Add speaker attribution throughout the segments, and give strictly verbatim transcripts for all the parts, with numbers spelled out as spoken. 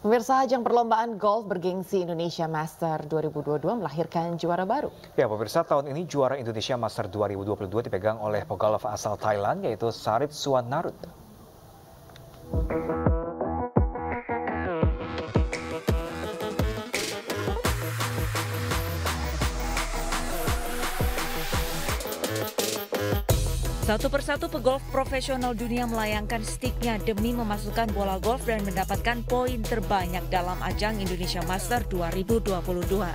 Speaker 1: Pemirsa, ajang perlombaan golf bergengsi Indonesia Master dua ribu dua puluh dua melahirkan juara baru.
Speaker 2: Ya, pemirsa, tahun ini juara Indonesia Master dua ribu dua puluh dua dipegang oleh pegolf asal Thailand yaitu Sarit Suwanarut.
Speaker 3: Satu persatu pegolf profesional dunia melayangkan stiknya demi memasukkan bola golf dan mendapatkan poin terbanyak dalam ajang Indonesia Master dua ribu dua puluh dua.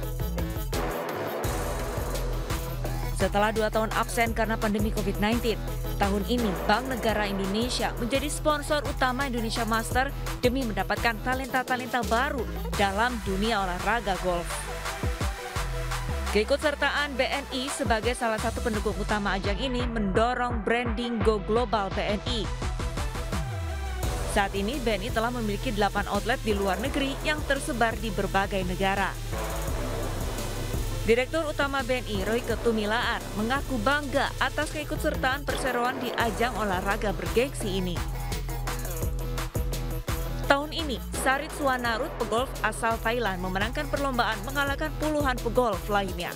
Speaker 3: Setelah dua tahun absen karena pandemi covid sembilan belas, tahun ini Bank Negara Indonesia menjadi sponsor utama Indonesia Master demi mendapatkan talenta-talenta baru dalam dunia olahraga golf. Keikutsertaan B N I sebagai salah satu pendukung utama ajang ini mendorong branding Go Global B N I. Saat ini B N I telah memiliki delapan outlet di luar negeri yang tersebar di berbagai negara. Direktur Utama B N I Royke Tumilaar mengaku bangga atas keikutsertaan perseroan di ajang olahraga bergengsi ini. Tahun ini, Sarit Suwanarut, pegolf asal Thailand, memenangkan perlombaan mengalahkan puluhan pegolf lainnya.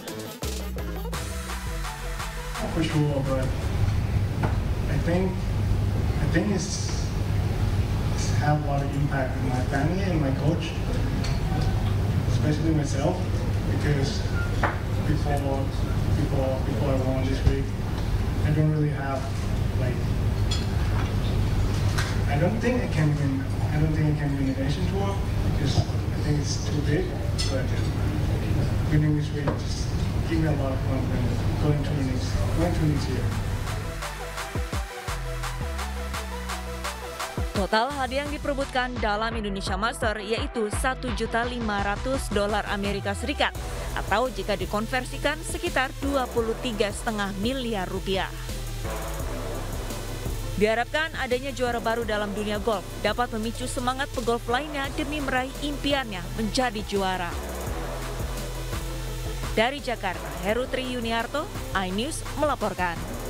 Speaker 4: For sure, but I think I think it's, it's have a lot of impact on my family and my coach, especially myself, because before before before I won this week, I don't really have like I don't think I can win. I don't think I can win the Asian Tour because I think it's too big. But winning this week just give me a lot of confidence going to the next going to next year.
Speaker 3: Total hadiah yang diperebutkan dalam Indonesia Master yaitu satu juta lima ratus dolar Amerika Serikat atau jika dikonversikan sekitar dua puluh tiga koma lima miliar rupiah. Diharapkan adanya juara baru dalam dunia golf dapat memicu semangat pegolf lainnya demi meraih impiannya menjadi juara. Dari Jakarta, Heru Tri Yuniarto, iNews melaporkan.